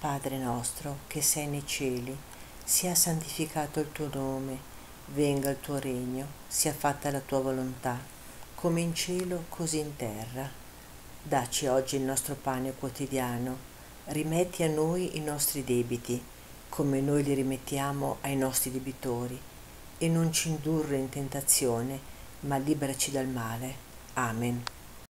Padre nostro che sei nei cieli, sia santificato il tuo nome, venga il tuo regno, sia fatta la tua volontà, come in cielo così in terra. Dacci oggi il nostro pane quotidiano, rimetti a noi i nostri debiti, come noi li rimettiamo ai nostri debitori, e non ci indurre in tentazione, ma liberaci dal male. Amen.